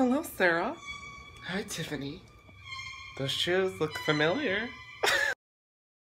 Hello, Sarah. Hi, Tiffany. Those shoes look familiar.